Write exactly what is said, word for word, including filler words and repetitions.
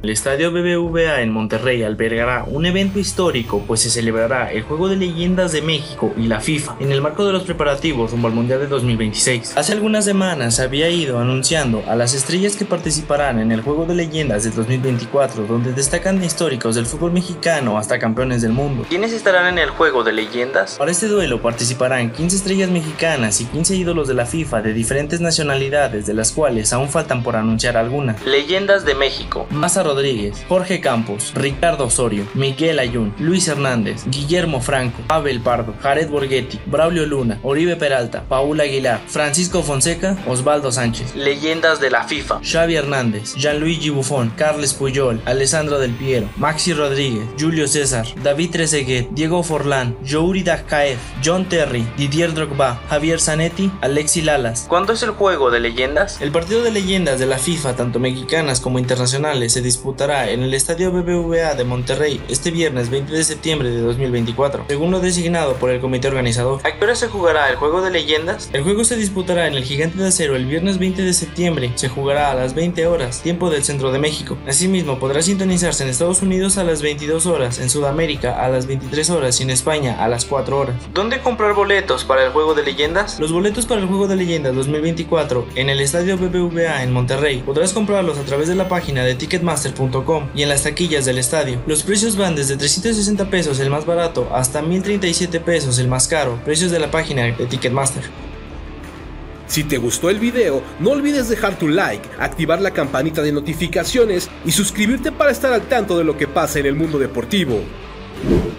El estadio B B V A en Monterrey albergará un evento histórico, pues se celebrará el Juego de Leyendas de México y la FIFA en el marco de los preparativos rumbo al Mundial de dos mil veintiséis. Hace algunas semanas había ido anunciando a las estrellas que participarán en el Juego de Leyendas de dos mil veinticuatro, donde destacan históricos del fútbol mexicano hasta campeones del mundo. ¿Quiénes estarán en el Juego de Leyendas? Para este duelo participarán quince estrellas mexicanas y quince ídolos de la FIFA de diferentes nacionalidades, de las cuales aún faltan por anunciar algunas. Leyendas de México: Maza Rodríguez, Jorge Campos, Ricardo Osorio, Miguel Ayun, Luis Hernández, Guillermo Franco, Abel Pardo, Jared Borghetti, Braulio Luna, Oribe Peralta, Paul Aguilar, Francisco Fonseca, Osvaldo Sánchez. Leyendas de la FIFA: Xavi Hernández, Gianluigi Buffon, Carles Puyol, Alessandro Del Piero, Maxi Rodríguez, Julio César, David Trezeguet, Diego Forlán, Youri Dagkaev, John Terry, Didier Drogba, Javier Zanetti, Alexi Lalas. ¿Cuándo es el Juego de Leyendas? El partido de leyendas de la FIFA, tanto mexicanas como internacionales, se disputará en el estadio B B V A de Monterrey este viernes veinte de septiembre de dos mil veinticuatro, según lo designado por el comité organizador. ¿A qué hora se jugará el Juego de Leyendas? El juego se disputará en el Gigante de Acero el viernes veinte de septiembre, se jugará a las veinte horas, tiempo del centro de México. Asimismo, podrá sintonizarse en Estados Unidos a las veintidós horas, en Sudamérica a las veintitrés horas y en España a las cuatro horas. ¿Dónde comprar boletos para el Juego de Leyendas? Los boletos para el Juego de Leyendas dos mil veinticuatro en el estadio B B V A en Monterrey podrás comprarlos a través de la página de ticketmaster punto com y en las taquillas del estadio. Los precios van desde trescientos sesenta pesos el más barato hasta mil treinta y siete pesos el más caro, precios de la página de Ticketmaster. Si te gustó el video, no olvides dejar tu like, activar la campanita de notificaciones y suscribirte para estar al tanto de lo que pasa en el mundo deportivo.